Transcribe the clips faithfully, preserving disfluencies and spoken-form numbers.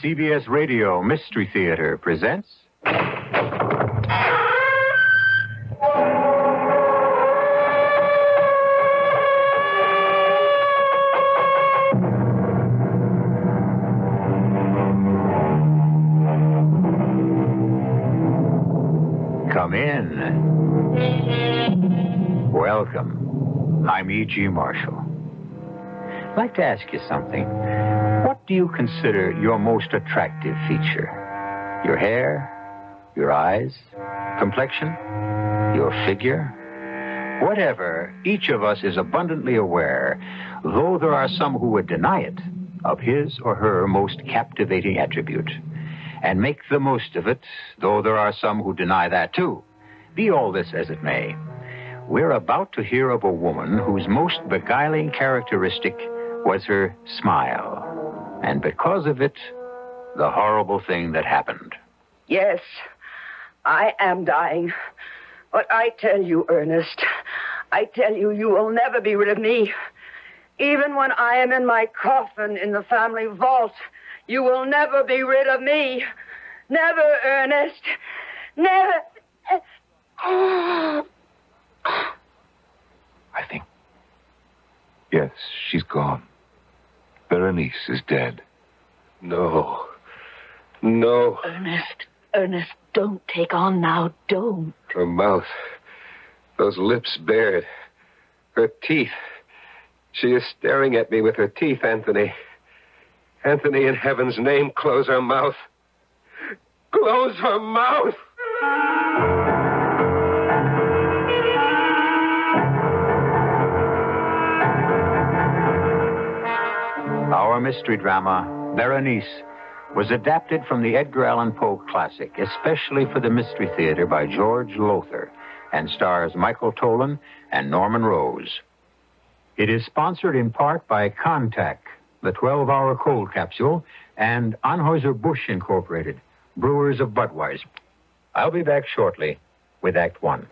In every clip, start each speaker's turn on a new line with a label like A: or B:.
A: C B S Radio Mystery Theater presents... Come in. Welcome. I'm E G. Marshall. I'd like to ask you something. What do you consider your most attractive feature? Your hair? Your eyes? Complexion? Your figure? Whatever, each of us is abundantly aware, though there are some who would deny it, of his or her most captivating attribute, and make the most of it, though there are some who deny that too. Be all this as it may, we're about to hear of a woman whose most beguiling characteristic was her smile. And because of it, the horrible thing that happened.
B: Yes, I am dying. But I tell you, Ernest, I tell you, you will never be rid of me. Even when I am in my coffin in the family vault, you will never be rid of me. Never, Ernest. Never.
C: I think... Yes, she's gone. Berenice is dead.
D: No. No.
E: Ernest, Ernest, don't take on now. Don't.
D: Her mouth. Those lips bared. Her teeth. She is staring at me with her teeth, Anthony. Anthony, in heaven's name, close her mouth. Close her mouth!
A: Our mystery drama, Berenice, was adapted from the Edgar Allan Poe classic, especially for the Mystery Theater by George Lothar, and stars Michael Tolan and Norman Rose. It is sponsored in part by Contact, the twelve-hour cold capsule, and Anheuser-Busch Incorporated, brewers of Budweiser. I'll be back shortly with Act One.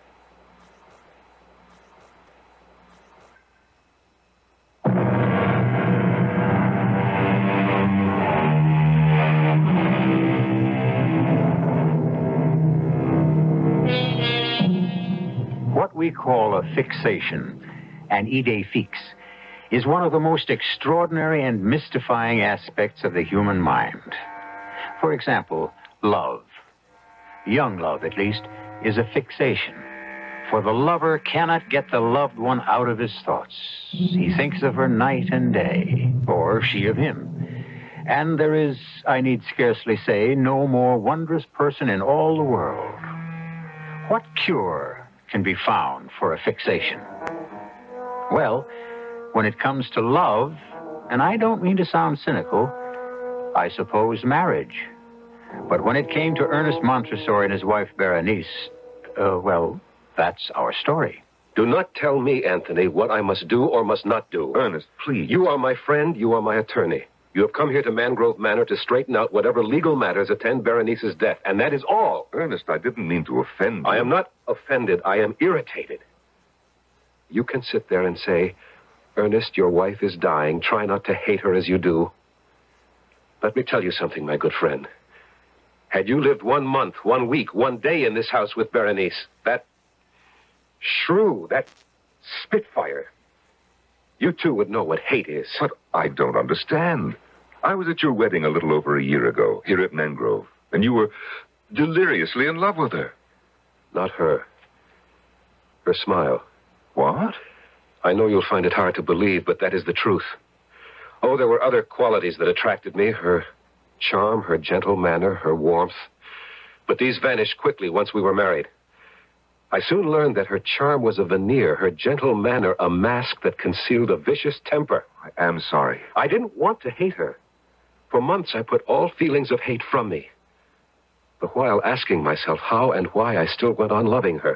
A: What we call a fixation, an idée fixe, is one of the most extraordinary and mystifying aspects of the human mind. For example, love. Young love, at least, is a fixation. For the lover cannot get the loved one out of his thoughts. He thinks of her night and day, or she of him. And there is, I need scarcely say, no more wondrous person in all the world. What cure can be found for a fixation? Well, when it comes to love, and I don't mean to sound cynical, I suppose marriage. But when it came to Ernest Montresor and his wife Berenice, uh, well, that's our story.
D: Do not tell me, Anthony, what I must do or must not do.
C: Ernest, please.
D: You are my friend, you are my attorney. You have come here to Mangrove Manor to straighten out whatever legal matters attend Berenice's death, and that is all.
C: Ernest, I didn't mean to offend you.
D: I am not offended. I am irritated. You can sit there and say, Ernest, your wife is dying. Try not to hate her as you do. Let me tell you something, my good friend. Had you lived one month, one week, one day in this house with Berenice, that shrew, that spitfire, you too would know what hate is.
C: But I don't understand. I was at your wedding a little over a year ago, here at Mangrove, and you were deliriously in love with her.
D: Not her. Her smile.
C: What?
D: I know you'll find it hard to believe, but that is the truth. Oh, there were other qualities that attracted me. Her charm, her gentle manner, her warmth. But these vanished quickly once we were married. I soon learned that her charm was a veneer, her gentle manner a mask that concealed a vicious temper.
C: I am sorry.
D: I didn't want to hate her. For months, I put all feelings of hate from me. The while asking myself how and why I still went on loving her.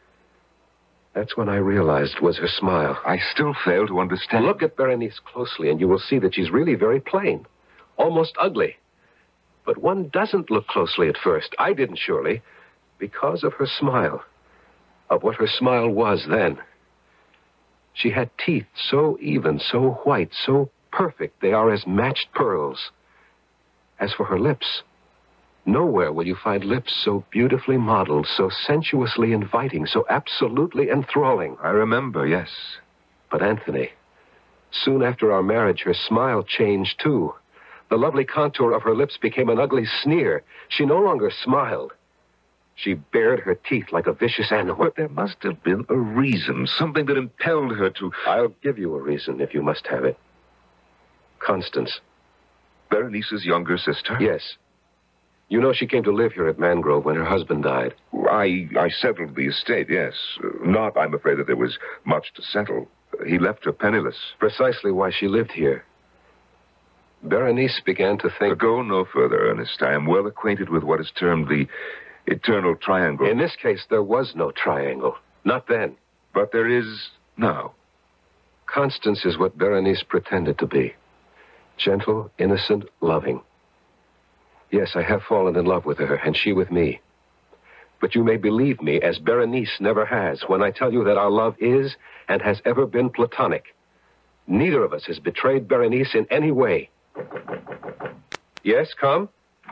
D: That's when I realized was her smile.
C: I still fail to understand.
D: Look at Berenice closely, and you will see that she's really very plain. Almost ugly. But one doesn't look closely at first. I didn't, surely. Because of her smile. Of what her smile was then. She had teeth so even, so white, so perfect, they are as matched pearls. As for her lips, nowhere will you find lips so beautifully modeled, so sensuously inviting, so absolutely enthralling.
C: I remember, yes.
D: But Anthony, soon after our marriage, her smile changed too. The lovely contour of her lips became an ugly sneer. She no longer smiled. She bared her teeth like a vicious animal.
C: But there must have been a reason, something that impelled her to...
D: I'll give you a reason if you must have it. Constance.
C: Berenice's younger sister?
D: Yes. You know she came to live here at Mangrove when her husband died.
C: I, I settled the estate, yes. Not, I'm afraid, that there was much to settle. He left her penniless.
D: Precisely why she lived here. Berenice began to think...
C: Go no further, Ernest. I am well acquainted with what is termed the eternal triangle.
D: In this case, there was no triangle. Not then.
C: But there is now.
D: Constance is what Berenice pretended to be. Gentle, innocent, loving. Yes, I have fallen in love with her, and she with me. But you may believe me, as Berenice never has, when I tell you that our love is and has ever been platonic. Neither of us has betrayed Berenice in any way. Yes, come?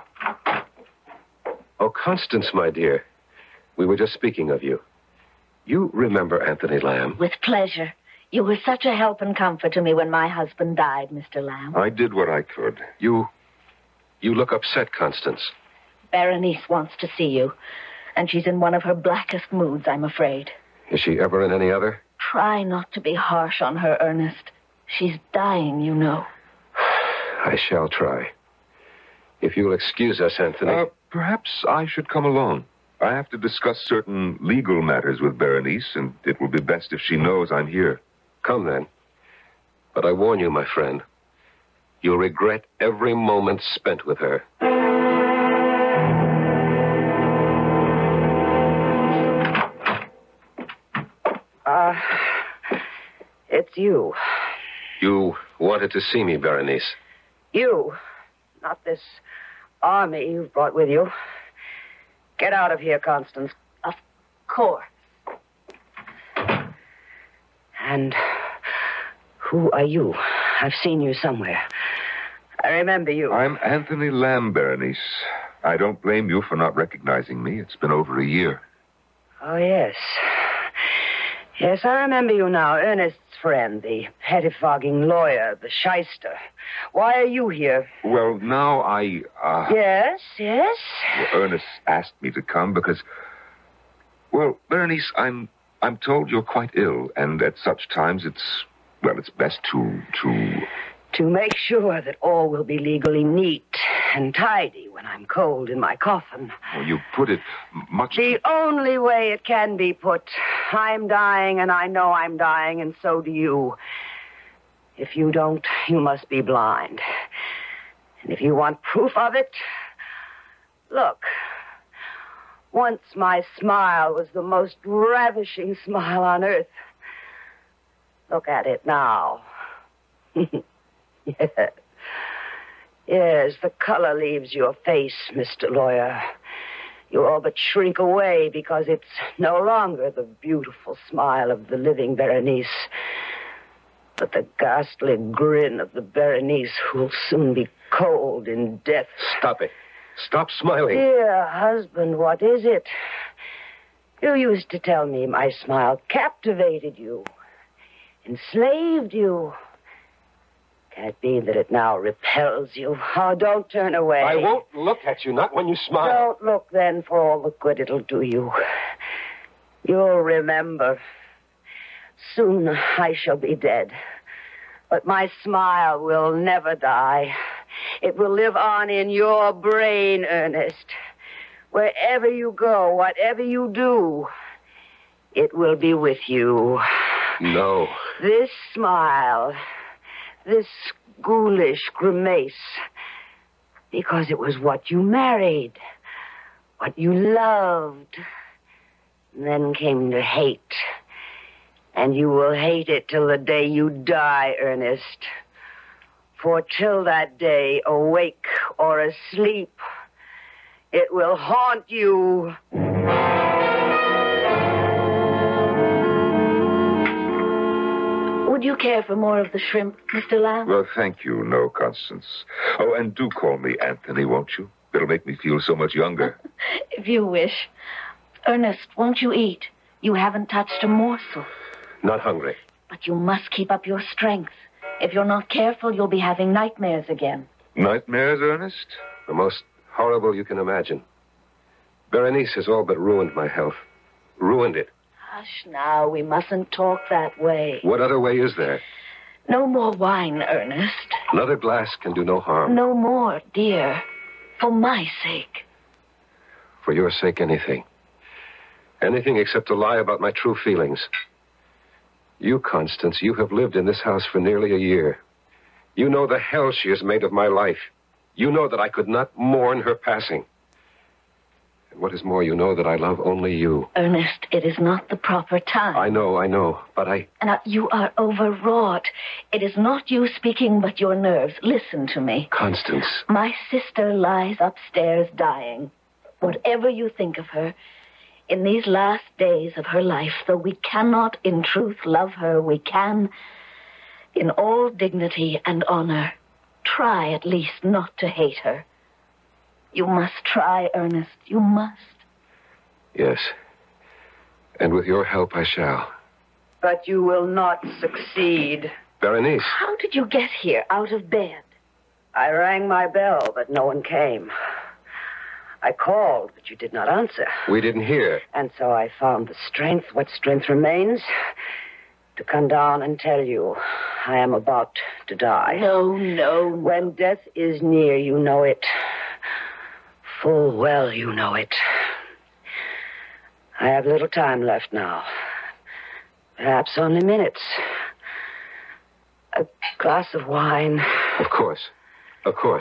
D: Oh, Constance, my dear. We were just speaking of you. You remember Anthony Lamb?
E: With pleasure. You were such a help and comfort to me when my husband died, Mister Lamb.
C: I did what I could.
D: You... you look upset, Constance.
E: Berenice wants to see you, and she's in one of her blackest moods, I'm afraid.
D: Is she ever in any other?
E: Try not to be harsh on her, Ernest. She's dying, you know.
D: I shall try. If you'll excuse us, Anthony.
C: Uh, perhaps I should come along. I have to discuss certain legal matters with Berenice, and it will be best if she knows I'm here.
D: Come, then. But I warn you, my friend, you'll regret every moment spent with her.
B: Uh, it's you.
D: You wanted to see me, Berenice.
B: You. Not this army you've brought with you. Get out of here, Constance.
E: Of course.
B: And who are you? I've seen you somewhere. I remember you.
C: I'm Anthony Lamb, Berenice. I don't blame you for not recognizing me. It's been over a year.
B: Oh, yes. Yes, I remember you now. Ernest's friend, the pettifogging lawyer, the shyster. Why are you here?
C: Well, now I, uh...
B: Yes, yes?
C: Well, Ernest asked me to come because... Well, Berenice, I'm... I'm told you're quite ill, and at such times it's... Well, it's best to... to...
B: To make sure that all will be legally neat and tidy when I'm cold in my coffin.
C: Well, you put it much...
B: The only way it can be put. I'm dying, and I know I'm dying, and so do you. If you don't, you must be blind. And if you want proof of it, look. Once my smile was the most ravishing smile on earth. Look at it now. Yes. Yes, the color leaves your face, Mister Lawyer. You all but shrink away because it's no longer the beautiful smile of the living Berenice, but the ghastly grin of the Berenice who'll soon be cold in death.
D: Stop it. Stop smiling.
B: Dear husband, what is it? You used to tell me my smile captivated you, enslaved you. Can it be that it now repels you? Oh, don't turn away.
D: I won't look at you, not when you smile.
B: Don't look then for all the good it'll do you. You'll remember. Soon I shall be dead. But my smile will never die. It will live on in your brain, Ernest. Wherever you go, whatever you do, it will be with you.
D: No.
B: This smile... This ghoulish grimace, because it was what you married, what you loved, and then came to hate. And you will hate it till the day you die, Ernest. For till that day, awake or asleep, it will haunt you.
E: Would you care for more of the shrimp, Mister Lamb?
C: Well, thank you, no, Constance. Oh, and do call me Anthony, won't you? It'll make me feel so much younger.
E: If you wish. Ernest, won't you eat? You haven't touched a morsel.
D: Not hungry.
E: But you must keep up your strength. If you're not careful, you'll be having nightmares again.
C: Nightmares, Ernest?
D: The most horrible you can imagine. Berenice has all but ruined my health. Ruined it.
E: Hush now, we mustn't talk that way.
D: What other way is there?
E: No more wine, Ernest.
D: Another glass can do no harm.
E: No more, dear. For my sake.
D: For your sake, anything. Anything except to lie about my true feelings. You, Constance, you have lived in this house for nearly a year. You know the hell she has made of my life. You know that I could not mourn her passing. And what is more, you know that I love only you.
E: Ernest, it is not the proper time.
D: I know, I know, but I...
E: Now, you are overwrought. It is not you speaking, but your nerves. Listen to me.
D: Constance.
E: My sister lies upstairs dying. Whatever you think of her, in these last days of her life, though we cannot in truth love her, we can, in all dignity and honor, try at least not to hate her. You must try, Ernest. You must.
D: Yes. And with your help, I shall.
B: But you will not succeed.
D: Berenice.
E: How did you get here, out of bed?
B: I rang my bell, but no one came. I called, but you did not answer.
D: We didn't hear.
B: And so I found the strength, what strength remains, to come down and tell you I am about to die.
E: No, no.
B: When death is near, you know it. Full well you know it. I have little time left now. Perhaps only minutes. A glass of wine.
D: Of course. Of course.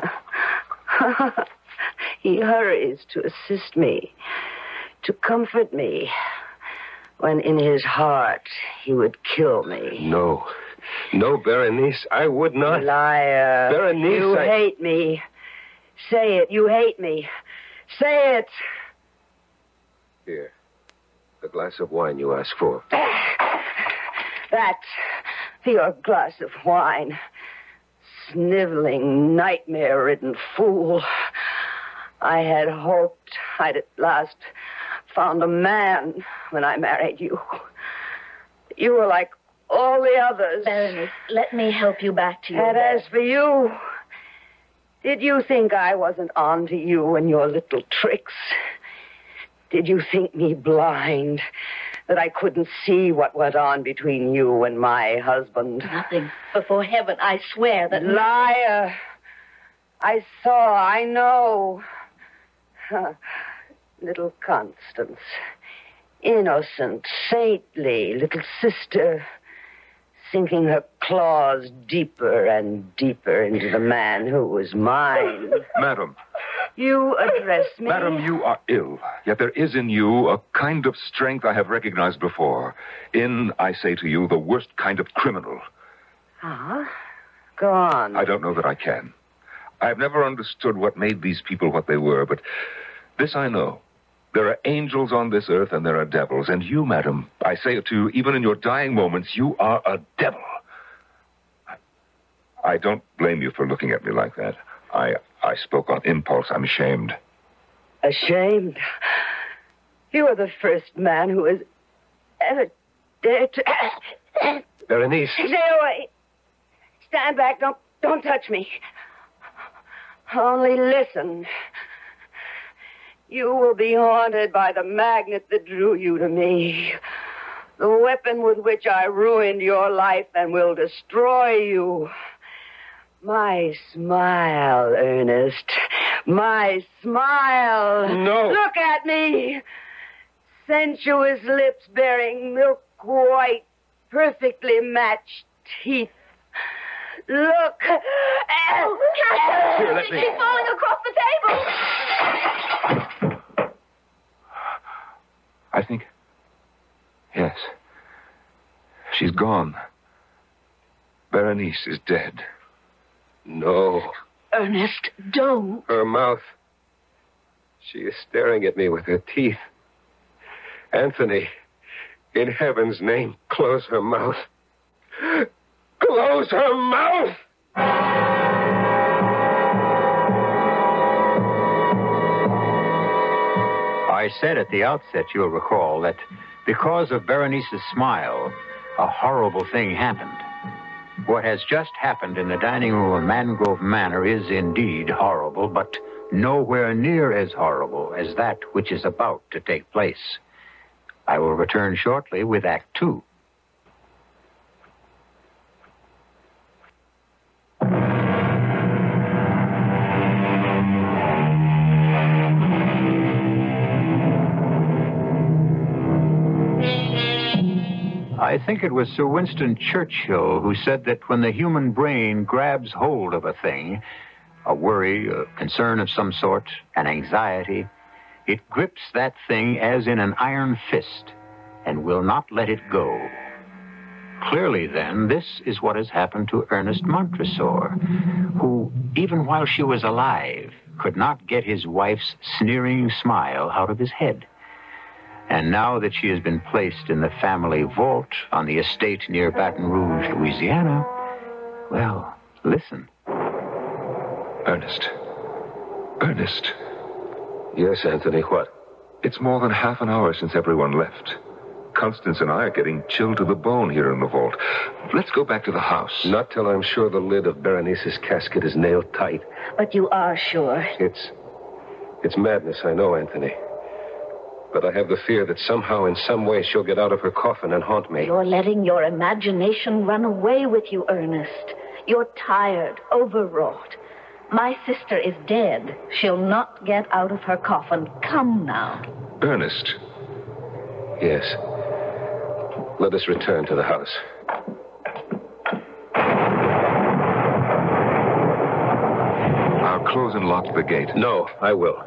B: He hurries to assist me, to comfort me, when in his heart he would kill me.
D: No. No, Berenice, I would not.
B: Liar.
D: Berenice,
B: You
D: I...
B: hate me. Say it. You hate me. Say it.
D: Here. The glass of wine you asked for.
B: That. Your glass of wine. Sniveling, nightmare-ridden fool. I had hoped I'd at last found a man when I married you. You were like all the others.
E: Berenice, let me help you back to your
B: And
E: bed.
B: as for you, did you think I wasn't on to you and your little tricks? Did you think me blind, that I couldn't see what went on between you and my husband?
E: Nothing. Before heaven, I swear that...
B: Liar! I saw, I know. Little Constance. Innocent, saintly little sister, sinking her claws deeper and deeper into the man who was mine.
C: Madam.
B: You address me?
C: Madam, you are ill. Yet there is in you a kind of strength I have recognized before. In, I say to you, the worst kind of criminal.
B: Ah, go on.
C: I don't know that I can. I've never understood what made these people what they were, but this I know. There are angels on this earth and there are devils. And you, madam, I say it to you, even in your dying moments, you are a devil. I, I don't blame you for looking at me like that. I, I spoke on impulse. I'm ashamed.
B: Ashamed? You are the first man who has ever dared to...
D: Berenice.
B: Stay away. Stand back. Don't, don't touch me. Only listen. You will be haunted by the magnet that drew you to me. The weapon with which I ruined your life and will destroy you. My smile, Ernest. My smile.
D: No.
B: Look at me. Sensuous lips bearing milk white, perfectly matched teeth. Look.
E: Oh,
C: Here, let me-
E: She's falling across the table.
C: I think... Yes. She's gone. Berenice is dead.
D: No.
E: Ernest, don't.
D: Her mouth. She is staring at me with her teeth. Anthony, in heaven's name, close her mouth. Close her mouth!
A: I said at the outset, you'll recall, that because of Berenice's smile, a horrible thing happened. What has just happened in the dining room of Mangrove Manor is indeed horrible, but nowhere near as horrible as that which is about to take place. I will return shortly with Act Two. I think it was Sir Winston Churchill who said that when the human brain grabs hold of a thing, a worry, a concern of some sort, an anxiety, it grips that thing as in an iron fist and will not let it go. Clearly, then, this is what has happened to Ernest Montresor, who, even while she was alive, could not get his wife's sneering smile out of his head. And now that she has been placed in the family vault on the estate near Baton Rouge, Louisiana, well, listen.
C: Ernest. Ernest.
D: Yes, Anthony, what?
C: It's more than half an hour since everyone left. Constance and I are getting chilled to the bone here in the vault. Let's go back to the house.
D: Not till I'm sure the lid of Berenice's casket is nailed tight.
E: But you are sure.
D: It's... It's madness, I know, Anthony. But I have the fear that somehow, in some way, she'll get out of her coffin and haunt me.
E: You're letting your imagination run away with you, Ernest. You're tired, overwrought. My sister is dead. She'll not get out of her coffin. Come now.
C: Ernest.
D: Yes. Let us return to the house.
C: I'll close and lock the gate.
D: No, I will.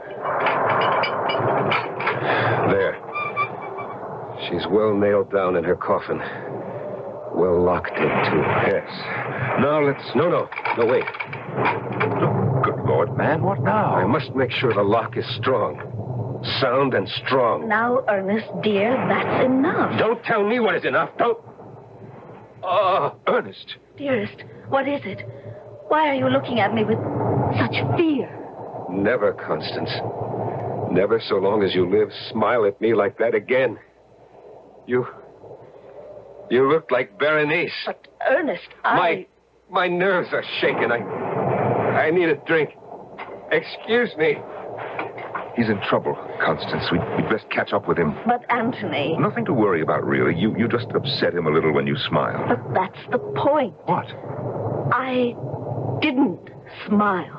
D: There. She's well nailed down in her coffin. Well locked in, too.
C: Yes. Now let's...
D: No, no. No, wait.
C: Oh, good Lord, man, what now?
D: I must make sure the lock is strong. Sound and strong.
E: Now, Ernest, dear, that's enough.
D: Don't tell me what is enough. Don't... Oh, Ernest.
E: Dearest, what is it? Why are you looking at me with such fear?
D: Never, Constance. Never, so long as you live, smile at me like that again. You... You look like Berenice.
E: But, Ernest, I...
D: My... My nerves are shaking. I... I need a drink. Excuse me.
C: He's in trouble, Constance. We, we'd best catch up with him.
E: But, Anthony...
C: Nothing to worry about, really. You, you just upset him a little when you smiled.
E: But that's the point.
C: What?
E: I didn't smile.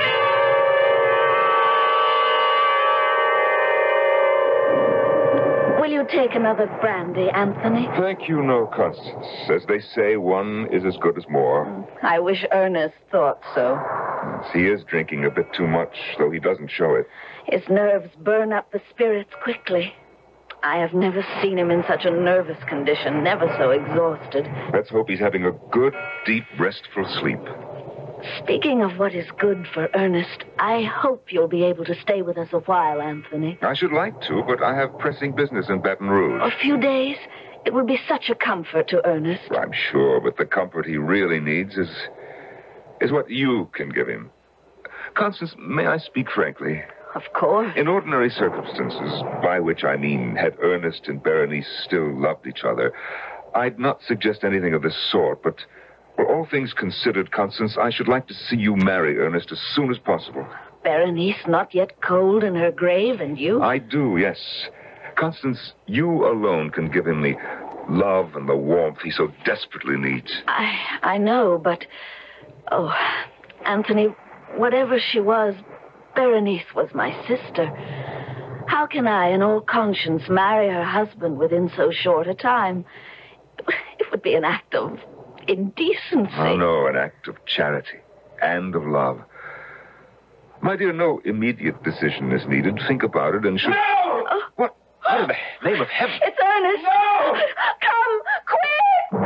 E: Will you take another brandy, Anthony?
C: Thank you, no, Constance. As they say, one is as good as more.
E: I wish Ernest thought so.
C: Yes, he is drinking a bit too much, though he doesn't show it.
E: His nerves burn up the spirits quickly. I have never seen him in such a nervous condition, never so exhausted.
C: Let's hope he's having a good, deep, restful sleep.
E: Speaking of what is good for Ernest, I hope you'll be able to stay with us a while, Anthony.
C: I should like to, but I have pressing business in Baton Rouge.
E: A few days? It would be such a comfort to Ernest.
C: I'm sure, but the comfort he really needs is... is what you can give him. Constance, may I speak frankly?
E: Of course.
C: In ordinary circumstances, by which I mean had Ernest and Berenice still loved each other, I'd not suggest anything of this sort, but... for all things considered, Constance, I should like to see you marry Ernest as soon as possible.
E: Berenice not yet cold in her grave, and you?
C: I do, yes. Constance, you alone can give him the love and the warmth he so desperately needs.
E: I I know, but... Oh, Anthony, whatever she was, Berenice was my sister. How can I, in all conscience, marry her husband within so short a time? It would be an act of... indecency.
C: Oh, no, an act of charity and of love. My dear, no immediate decision is needed. Think about it and should...
D: No!
E: Oh.
C: What? What in the name of heaven?
E: It's Ernest.
D: No!
E: Come, quick!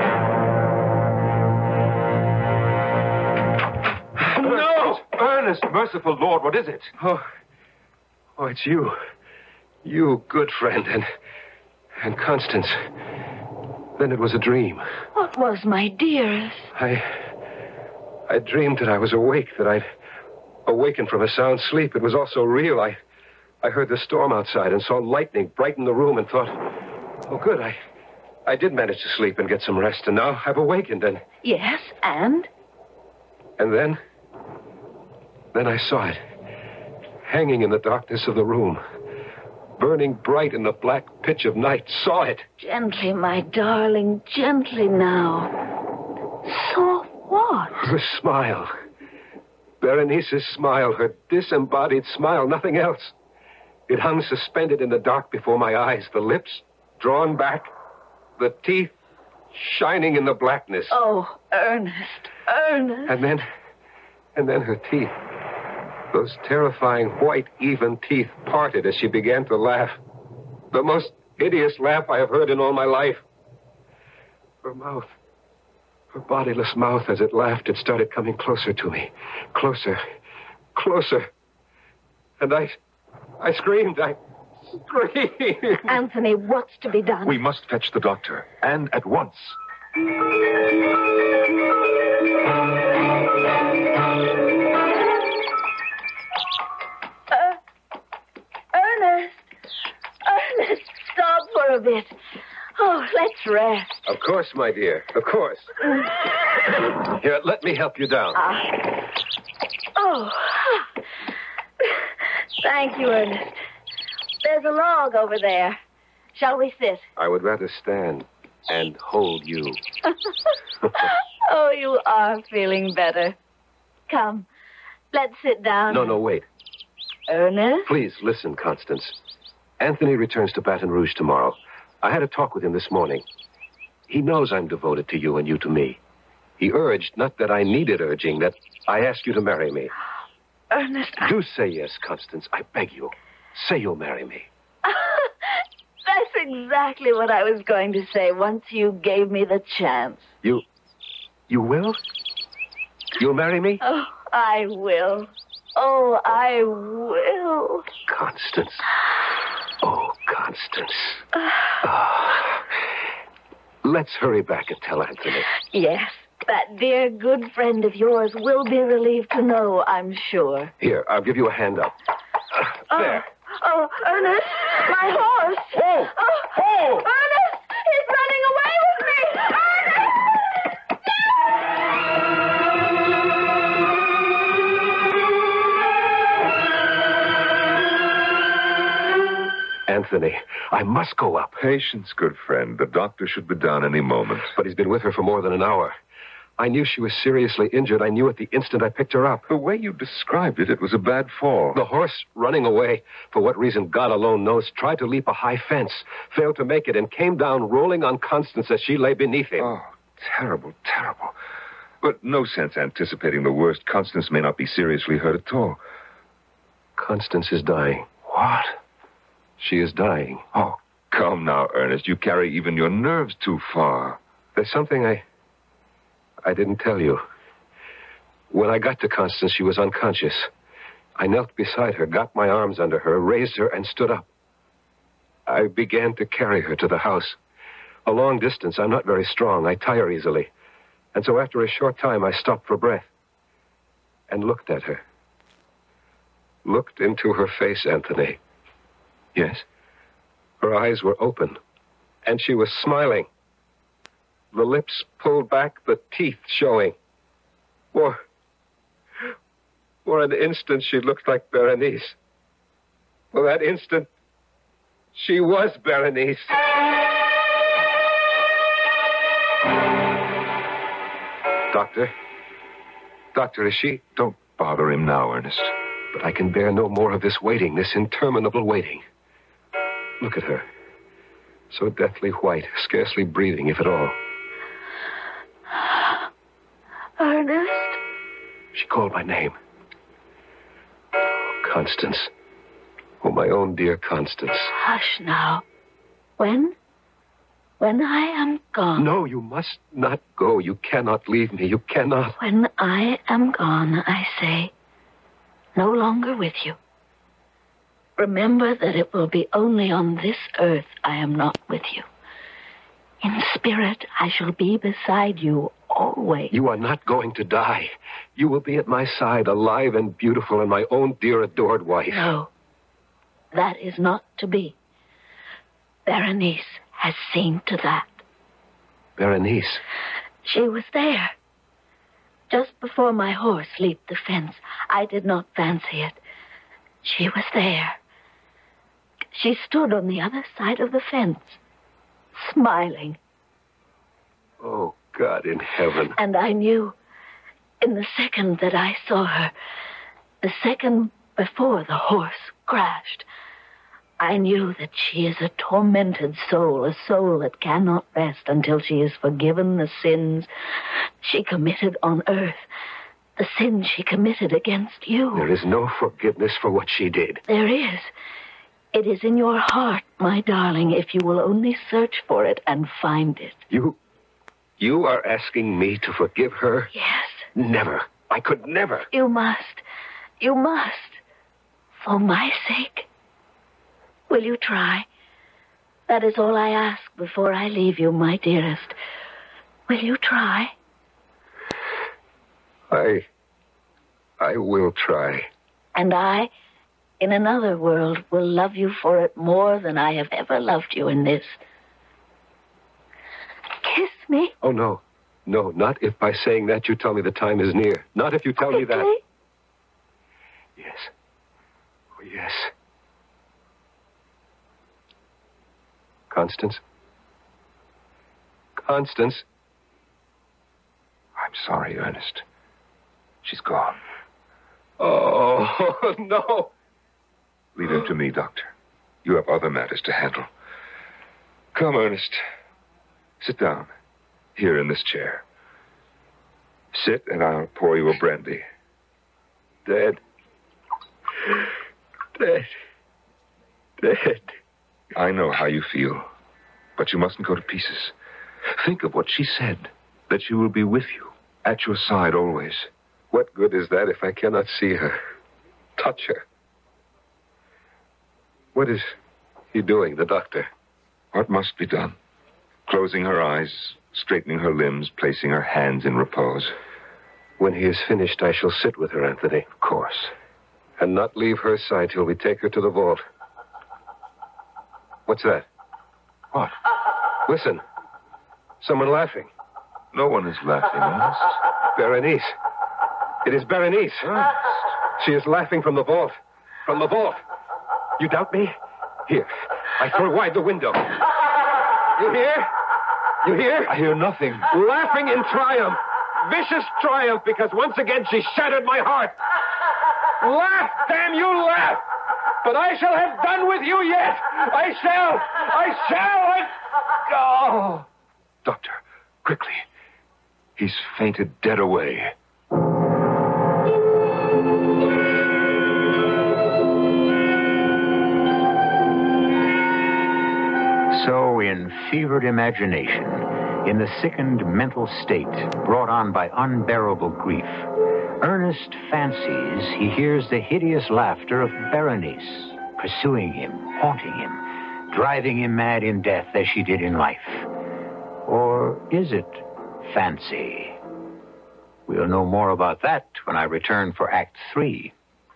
D: No!
C: Ernest, merciful Lord, what is it?
D: Oh, oh, it's you. You, good friend, and... and Constance. Then it was a dream.
E: What was, my dearest?
D: I... I dreamed that I was awake, that I'd awakened from a sound sleep. It was also real. I... I heard the storm outside and saw lightning brighten the room and thought, oh, good, I... I did manage to sleep and get some rest, and now I've awakened and...
E: Yes, and?
D: And then... Then I saw it. Hanging in the darkness of the room. Burning bright in the black pitch of night. Saw it.
E: Gently, my darling, gently now. Saw what?
D: Her smile. Berenice's smile, her disembodied smile, nothing else. It hung suspended in the dark before my eyes, the lips drawn back, the teeth shining in the blackness.
E: Oh, Ernest, Ernest.
D: And then, and then her teeth, those terrifying white, even teeth parted as she began to laugh. The most hideous laugh I have heard in all my life. Her mouth, her bodiless mouth, as it laughed, it started coming closer to me. Closer, closer. And I, I screamed, I screamed.
E: Anthony, what's to be done?
C: We must fetch the doctor, and at once.
E: Ernest, stop for a bit. Oh, let's rest.
D: Of course, my dear, of course. Here, let me help you down.
E: Uh, oh, thank you, Ernest. There's a log over there. Shall we sit?
D: I would rather stand and hold you.
E: Oh, you are feeling better. Come, let's sit down.
D: No, no, wait.
E: Ernest?
D: Please, listen, Constance. Anthony returns to Baton Rouge tomorrow. I had a talk with him this morning. He knows I'm devoted to you and you to me. He urged, not that I needed urging, that I ask you to marry me.
E: Ernest, I...
D: Do say yes, Constance. I beg you. Say you'll marry me.
E: That's exactly what I was going to say once you gave me the chance.
D: You... You will? You'll marry me?
E: Oh, I will. Oh, I will.
D: Constance. Oh, Constance. Oh. Let's hurry back and tell Anthony.
E: Yes, that dear good friend of yours will be relieved to know, I'm sure.
D: Here, I'll give you a hand up. Uh,
E: oh.
D: There.
E: Oh, Ernest, my horse.
D: Oh,
E: oh,
D: oh.
E: Ernest, he's running away with me. Ernest!
D: Anthony, I must go up.
C: Patience, good friend. The doctor should be down any moment.
D: But he's been with her for more than an hour. I knew she was seriously injured. I knew it the instant I picked her up.
C: The way you described it, it was a bad fall.
D: The horse, running away, for what reason God alone knows, tried to leap a high fence, failed to make it, and came down rolling on Constance as she lay beneath him.
C: Oh, terrible, terrible. But no sense anticipating the worst. Constance may not be seriously hurt at all.
D: Constance is dying.
C: What?
D: She is dying.
C: Oh, come now, Ernest. You carry even your nerves too far.
D: There's something I... I didn't tell you. When I got to Constance, she was unconscious. I knelt beside her, got my arms under her, raised her, and stood up. I began to carry her to the house. A long distance. I'm not very strong. I tire easily. And so after a short time, I stopped for breath and looked at her. Looked into her face, Anthony.
C: Yes?
D: Her eyes were open, and she was smiling. The lips pulled back, the teeth showing. For, for an instant, she looked like Berenice. For that instant, she was Berenice. Doctor? Doctor, is she...
C: Don't bother him now, Ernest.
D: But I can bear no more of this waiting, this interminable waiting. Look at her. So deathly white, scarcely breathing, if at all.
E: Ernest?
D: She called my name. Oh, Constance. Oh, my own dear Constance.
E: Hush now. When? When I am gone.
D: No, you must not go. You cannot leave me. You cannot.
E: When I am gone, I say, no longer with you. Remember that it will be only on this earth I am not with you. In spirit, I shall be beside you always.
D: You are not going to die. You will be at my side, alive and beautiful, and my own dear adored wife.
E: No, that is not to be. Berenice has seen to that.
D: Berenice?
E: She was there. Just before my horse leaped the fence, I did not fancy it. She was there. She stood on the other side of the fence, smiling.
D: Oh, God in heaven.
E: And I knew, in the second that I saw her, the second before the horse crashed, I knew that she is a tormented soul, a soul that cannot rest until she is forgiven the sins she committed on earth, the sins she committed against you.
D: There is no forgiveness for what she did.
E: There is. It is in your heart, my darling, if you will only search for it and find it.
D: You... you are asking me to forgive her?
E: Yes.
D: Never. I could never.
E: You must. You must. For my sake. Will you try? That is all I ask before I leave you, my dearest. Will you try?
D: I... I will try.
E: And I, in another world, will love you for it more than I have ever loved you in this. Kiss me.
D: Oh, no. No, not if by saying that you tell me the time is near. Not if you tell
E: Quickly.
D: me that. Yes. Oh, yes. Constance? Constance?
C: I'm sorry, Ernest. She's gone.
D: Oh, no.
C: Leave him to me, Doctor. You have other matters to handle. Come, Ernest. Sit down. Here in this chair. Sit, and I'll pour you a brandy.
D: Dead. Dead. Dead.
C: I know how you feel, but you mustn't go to pieces. Think of what she said, that she will be with you, at your side always.
D: What good is that if I cannot see her, touch her? What is he doing, the doctor?
C: What must be done? Closing her eyes, straightening her limbs, placing her hands in repose.
D: When he is finished, I shall sit with her, Anthony.
C: Of course.
D: And not leave her side till we take her to the vault. What's that?
C: What?
D: Listen. Someone laughing.
C: No one is laughing, Ernest.
D: Berenice. It is Berenice.
C: Ernest.
D: She is laughing from the vault. From the vault. You doubt me? Here. I throw wide the window. You hear? You hear?
C: I hear nothing.
D: Laughing in triumph. Vicious triumph, because once again she shattered my heart. Laugh, damn you, laugh! But I shall have done with you yet! I shall! I shall! I... Oh!
C: Doctor, quickly. He's fainted dead away.
A: So, in fevered imagination, in the sickened mental state brought on by unbearable grief, Ernest fancies he hears the hideous laughter of Berenice, pursuing him, haunting him, driving him mad in death as she did in life. Or is it fancy? We'll know more about that when I return for Act Three.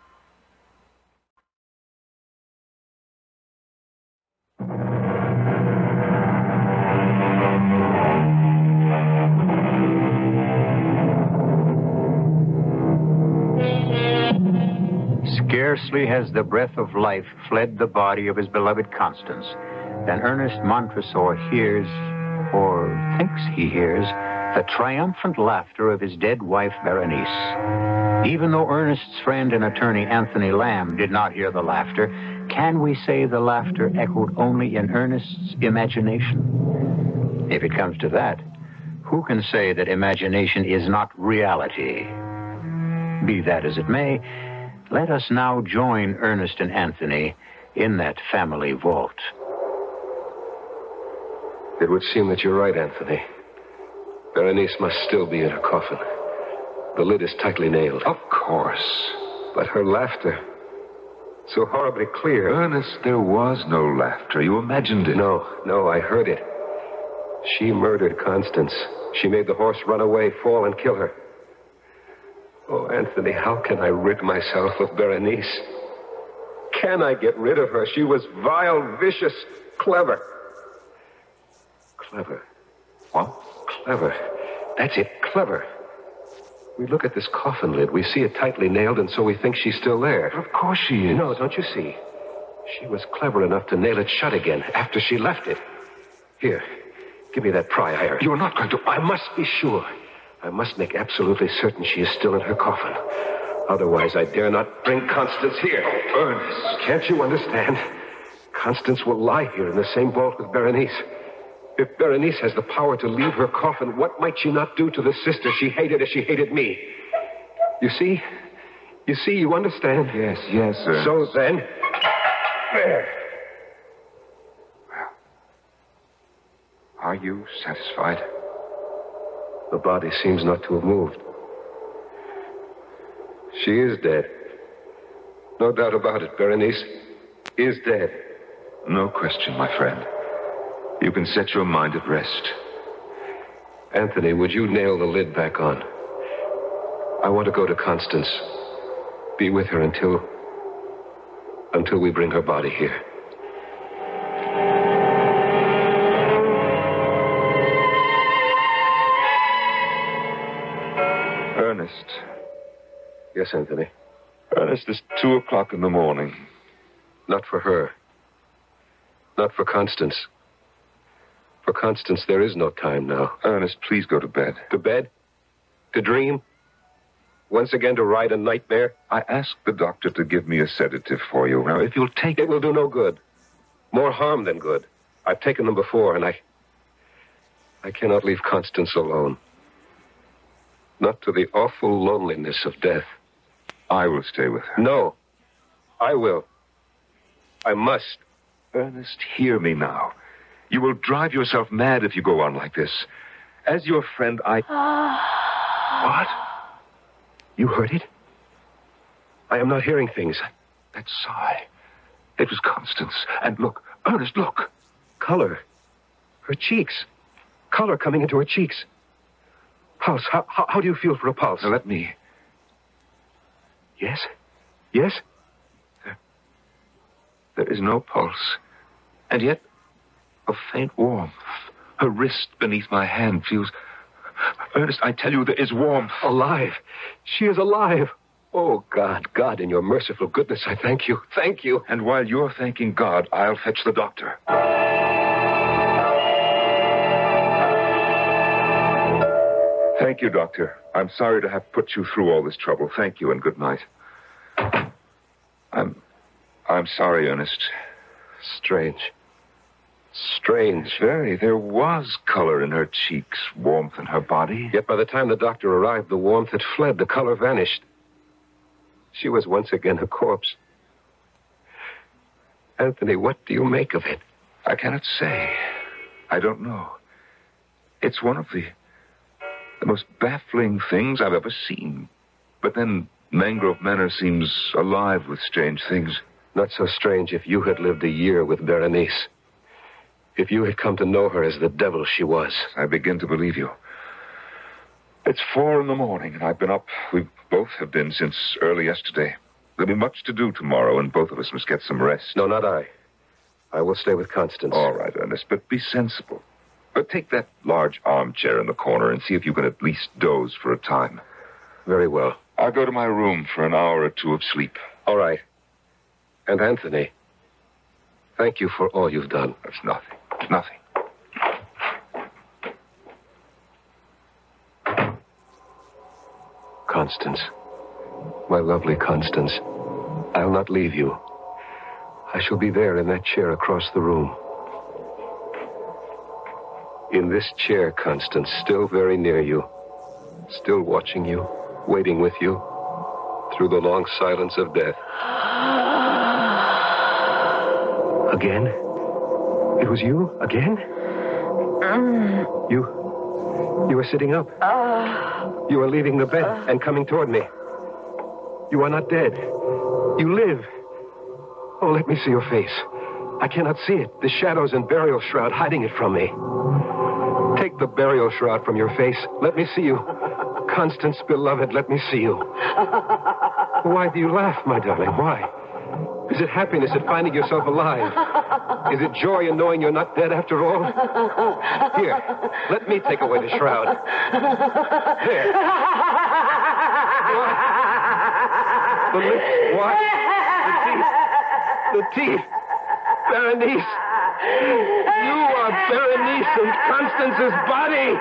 A: Scarcely has the breath of life fled the body of his beloved Constance than Ernest Montresor hears, or thinks he hears, the triumphant laughter of his dead wife, Berenice. Even though Ernest's friend and attorney, Anthony Lamb, did not hear the laughter, can we say the laughter echoed only in Ernest's imagination? If it comes to that, who can say that imagination is not reality? Be that as it may, let us now join Ernest and Anthony in that family vault.
D: It would seem that you're right, Anthony. Berenice must still be in her coffin. The lid is tightly nailed.
C: Of course.
D: But her laughter, so horribly clear.
C: Ernest, there was no laughter. You imagined it.
D: No, no, I heard it. She murdered Constance. She made the horse run away, fall, and kill her. Oh, Anthony, how can I rid myself of Berenice? Can I get rid of her? She was vile, vicious, clever. Clever.
C: What?
D: Clever. That's it, clever. We look at this coffin lid. We see it tightly nailed, and so we think she's still there.
C: Of course she is.
D: No, don't you see? She was clever enough to nail it shut again after she left it. Here, give me that pry iron.
C: You're not going to...
D: I must be sure. I must make absolutely certain she is still in her coffin. Otherwise, I dare not bring Constance here.
C: Oh, Ernest.
D: Can't you understand? Constance will lie here in the same vault with Berenice. If Berenice has the power to leave her coffin, what might she not do to the sister she hated as she hated me? You see? You see, you understand?
C: Yes, yes, sir.
D: So then... There.
C: Well, are you satisfied?
D: The body seems not to have moved. She is dead. No doubt about it. Berenice is dead.
C: No question, my friend. You can set your mind at rest.
D: Anthony, would you nail the lid back on? I want to go to Constance. Be with her until... until we bring her body here.
C: Ernest.
D: Yes, Anthony.
C: Ernest, it's two o'clock in the morning.
D: Not for her. Not for Constance. For Constance, there is no time now.
C: Ernest, please go to bed.
D: To bed? To dream? Once again to ride a nightmare?
C: I asked the doctor to give me a sedative for you. Now, if you'll take
D: it...
C: It
D: will do no good. More harm than good. I've taken them before, and I... I cannot leave Constance alone. Not to the awful loneliness of death.
C: I will stay with her.
D: No. I will. I must.
C: Ernest, hear me now. You will drive yourself mad if you go on like this. As your friend, I... What? You heard it? I am not hearing things. That sigh. It was Constance. And look, Ernest, look.
D: Color. Her cheeks. Color coming into her cheeks. Pulse. How, how, how do you feel for a pulse?
C: Now, let me...
D: Yes? Yes?
C: There, there is no pulse. And yet, a faint warmth. Her wrist beneath my hand feels... Ernest, I tell you, there is warmth.
D: Alive. She is alive. Oh, God, God, in your merciful goodness, I thank you. Thank you.
C: And while you're thanking God, I'll fetch the doctor. Thank you, Doctor. I'm sorry to have put you through all this trouble. Thank you and good night. I'm... I'm sorry, Ernest.
D: Strange. Strange.
C: Very. There was color in her cheeks, warmth in her body.
D: Yet by the time the doctor arrived, the warmth had fled. The color vanished. She was once again a corpse. Anthony, what do you make of it?
C: I cannot say. I don't know. It's one of the... the most baffling things I've ever seen. But then Mangrove Manor seems alive with strange things.
D: Not so strange if you had lived a year with Berenice. If you had come to know her as the devil she was.
C: I begin to believe you. It's four in the morning, and I've been up. We both have been since early yesterday. There'll be much to do tomorrow, and both of us must get some rest.
D: No, not I. I will stay with Constance.
C: All right, Ernest, but be sensible. But take that large armchair in the corner and see if you can at least doze for a time.
D: Very well.
C: I'll go to my room for an hour or two of sleep.
D: All right. And Anthony, thank you for all you've done.
C: That's nothing. Nothing.
D: Constance, my lovely Constance, I'll not leave you. I shall be there in that chair across the room. In this chair, Constance, still very near you, still watching you, waiting with you, through the long silence of death. Again? It was you? Again? You... You are sitting up. You are leaving the bed and coming toward me. You are not dead. You live. Oh, let me see your face. I cannot see it. The shadows and burial shroud hiding it from me. Take the burial shroud from your face. Let me see you. Constance, beloved, let me see you. Why do you laugh, my darling? Why? Is it happiness at finding yourself alive? Is it joy in knowing you're not dead after all? Here, let me take away the shroud. There. What? The lips, what? The teeth. The teeth. Berenice. You are Berenice in Constance's body.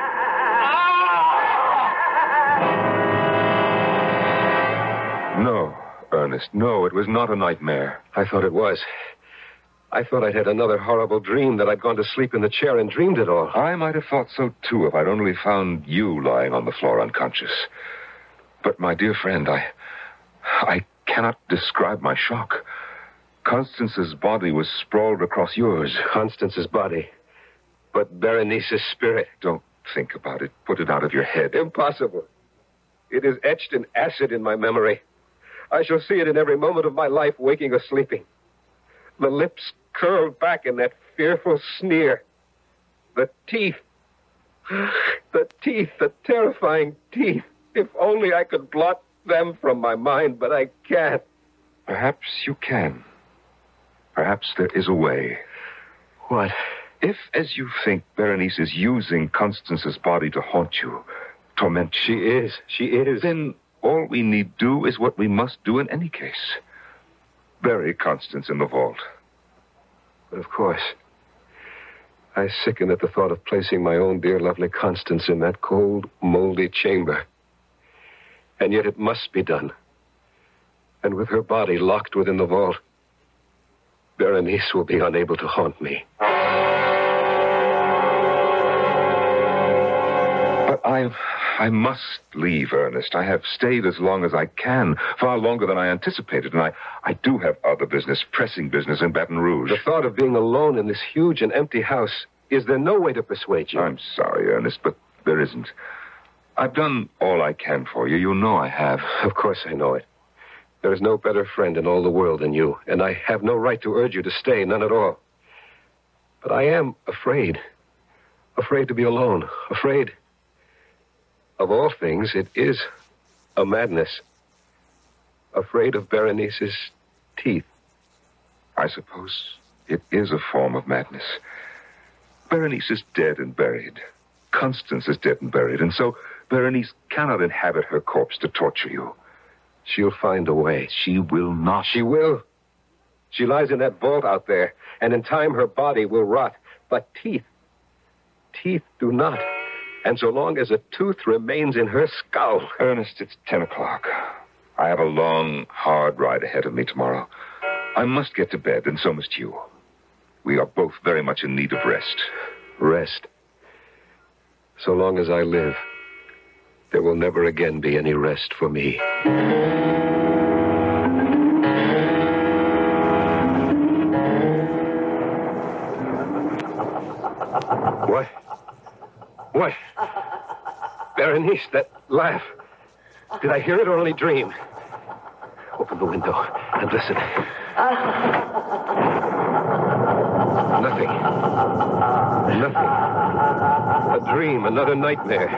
C: No, Ernest, no, it was not a nightmare.
D: I thought it was. I thought I'd had another horrible dream, that I'd gone to sleep in the chair and dreamed it all.
C: I might have thought so, too, if I'd only found you lying on the floor unconscious. But, my dear friend, I... I cannot describe my shock. Constance's body was sprawled across yours.
D: Constance's body. But Berenice's spirit.
C: Don't think about it. Put it out of your head.
D: Impossible. It is etched in acid in my memory. I shall see it in every moment of my life, waking or sleeping. The lips curled back in that fearful sneer. The teeth. The teeth, the terrifying teeth. If only I could blot them from my mind, but I can't.
C: Perhaps you can. Perhaps there is a way.
D: What?
C: If, as you think, Berenice is using Constance's body to haunt you, torment you...
D: She is. She is.
C: Then all we need do is what we must do in any case. Bury Constance in the vault.
D: But of course, I sicken at the thought of placing my own dear, lovely Constance in that cold, moldy chamber. And yet it must be done. And with her body locked within the vault, Berenice will be unable to haunt me.
C: But I... I must leave, Ernest. I have stayed as long as I can, far longer than I anticipated, and I, I do have other business, pressing business in Baton Rouge.
D: The thought of being alone in this huge and empty house, is there no way to persuade you?
C: I'm sorry, Ernest, but there isn't. I've done all I can for you. You know I have.
D: Of course I know it. There is no better friend in all the world than you, and I have no right to urge you to stay, none at all. But I am afraid. Afraid to be alone. Afraid... Of all things, it is a madness. Afraid of Berenice's teeth.
C: I suppose it is a form of madness. Berenice is dead and buried. Constance is dead and buried, and so Berenice cannot inhabit her corpse to torture you.
D: She'll find a way.
C: She will not.
D: She will. She lies in that vault out there, and in time her body will rot. But teeth, teeth do not. And so long as a tooth remains in her skull...
C: Ernest, it's ten o'clock. I have a long, hard ride ahead of me tomorrow. I must get to bed, and so must you. We are both very much in need of rest.
D: Rest. So long as I live, there will never again be any rest for me. What? What? Berenice, that laugh. Did I hear it or only dream? Open the window and listen. Nothing. Nothing. A dream, another nightmare.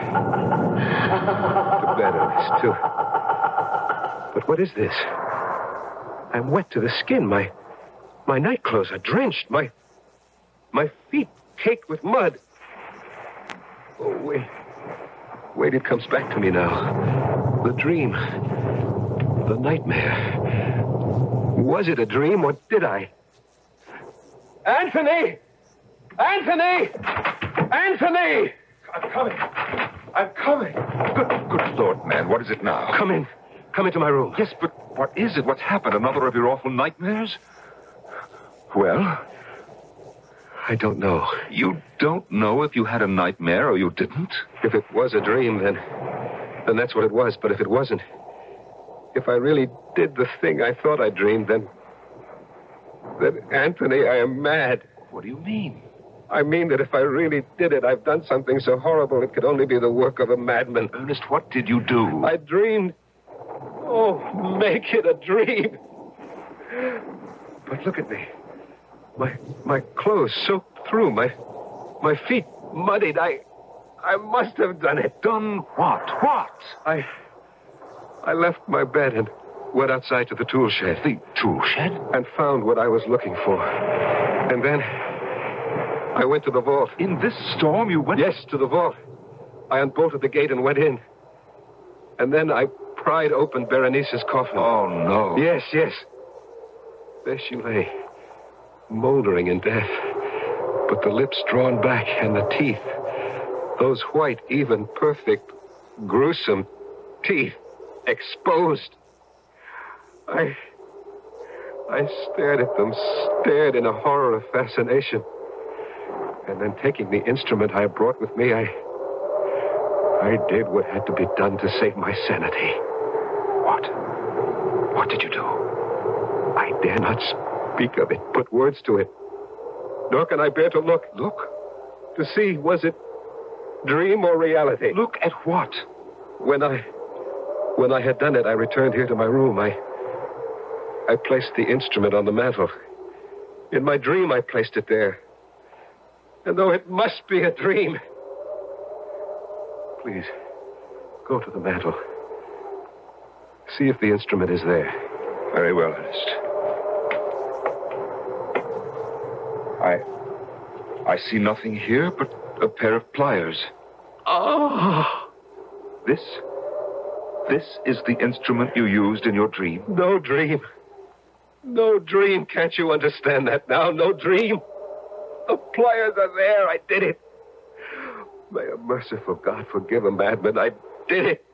D: To bed, Ernest, too. But what is this? I'm wet to the skin. My, my nightclothes are drenched. My, my feet caked with mud. Oh, wait. Wait, it comes back to me now. The dream. The nightmare. Was it a dream, or did I? Anthony! Anthony! Anthony!
C: I'm coming. I'm coming. Good, good Lord, man. What is it now?
D: Come in. Come into my room.
C: Yes, but what is it? What's happened? Another of your awful nightmares? Well...
D: I don't know.
C: You don't know if you had a nightmare or you didn't?
D: If it was a dream, then... Then that's what it was. But if it wasn't... If I really did the thing I thought I dreamed, then... Then, Anthony, I am mad.
C: What do you mean?
D: I mean that if I really did it, I've done something so horrible it could only be the work of a madman.
C: Ernest, what did you do?
D: I dreamed. Oh, make it a dream. But look at me. My my clothes soaked through, my my feet muddied. I I must have done it.
C: Done what? What?
D: I... I left my bed and went outside to the tool shed.
C: The tool shed?
D: And found what I was looking for. And then I went to the vault.
C: In this storm, you went...
D: Yes, to the vault. I unbolted the gate and went in. And then I pried open Berenice's coffin.
C: Oh, no.
D: Yes, yes. There she lay, moldering in death. But the lips drawn back and the teeth, those white, even, perfect, gruesome teeth, exposed. I... I stared at them, stared in a horror of fascination. And then taking the instrument I brought with me, I... I did what had to be done to save my sanity.
C: What? What did you do?
D: I dare not speak of it, put words to it. Nor can I bear to look.
C: Look?
D: To see, was it dream or reality?
C: Look at what?
D: When I... When I had done it, I returned here to my room. I... I placed the instrument on the mantel. In my dream, I placed it there. And though it must be a dream... Please, go to the mantel. See if the instrument is there.
C: Very well, Ernest. I... I see nothing here but a pair of pliers.
D: Oh!
C: This... This is the instrument you used in your dream?
D: No dream. No dream. Can't you understand that now? No dream. The pliers are there. I did it. May a merciful God forgive a madman. I did it.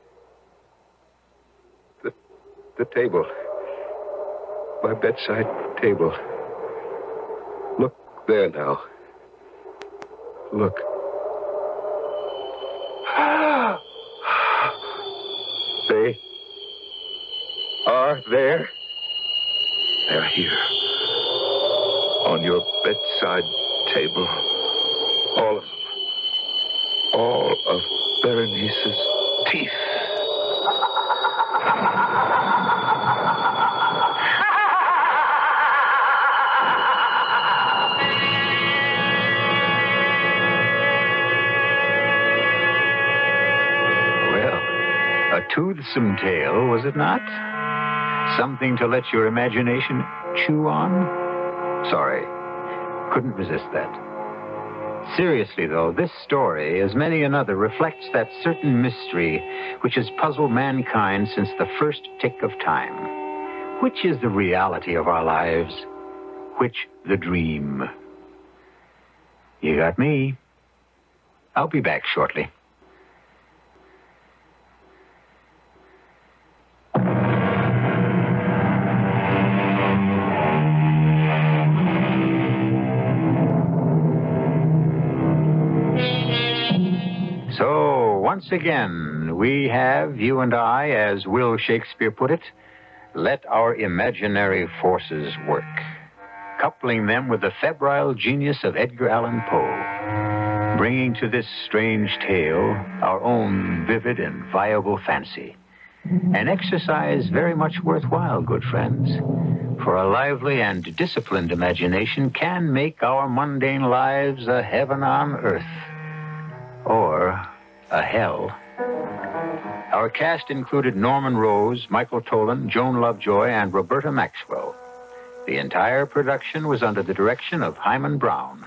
D: The, the table. My bedside table. Look there now. Look. They are there.
C: They're here. On your bedside table. All of them. All of Berenice's teeth.
A: A toothsome tale, was it not? Something to let your imagination chew on? Sorry, couldn't resist that. Seriously, though, this story, as many another, reflects that certain mystery which has puzzled mankind since the first tick of time. Which is the reality of our lives? Which the dream? You got me. I'll be back shortly. So, once again, we have, you and I, as Will Shakespeare put it, let our imaginary forces work, coupling them with the febrile genius of Edgar Allan Poe, bringing to this strange tale our own vivid and viable fancy. An exercise very much worthwhile, good friends, for a lively and disciplined imagination can make our mundane lives a heaven on earth. Or a hell. Our cast included Norman Rose, Michael Tolan, Joan Lovejoy, and Roberta Maxwell. The entire production was under the direction of Hyman Brown.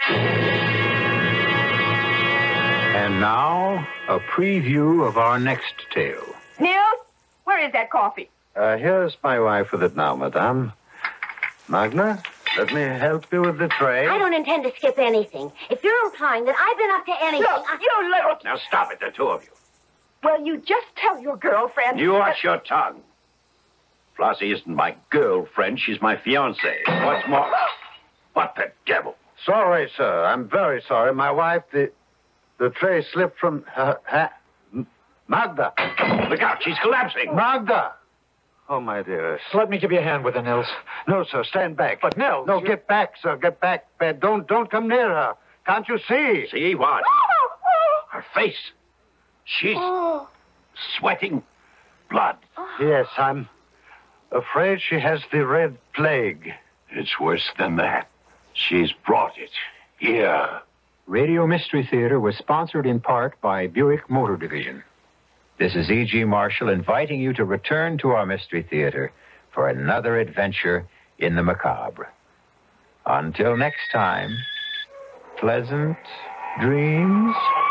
A: And now, a preview of our next tale.
B: Nils, where is that coffee?
F: Uh, here's my wife with it now, madame. Magna, let me help you with the tray.
G: I don't intend to skip anything. If you're implying that I've been up to anything...
B: Look,
G: I...
B: you little...
F: Now stop it, the two of you.
B: Well, you just tell your girlfriend...
F: You watch your tongue. Flossie isn't my girlfriend. She's my fiancée. What's more... What the devil? Sorry, sir. I'm very sorry. My wife, the... The tray slipped from her... her Magda! Look out, she's collapsing. Magda! Oh, my dearest.
H: Let me give you a hand with her, Nils.
F: No, sir, stand back.
H: But, Nils...
F: No,
H: you...
F: get back, sir. Get back. Don't, don't come near her. Can't you see? See what? Her face. She's sweating blood. Yes, I'm afraid she has the red plague. It's worse than that. She's brought it here.
A: Radio Mystery Theater was sponsored in part by Buick Motor Division. This is E G. Marshall inviting you to return to our Mystery Theater for another adventure in the macabre. Until next time, pleasant dreams.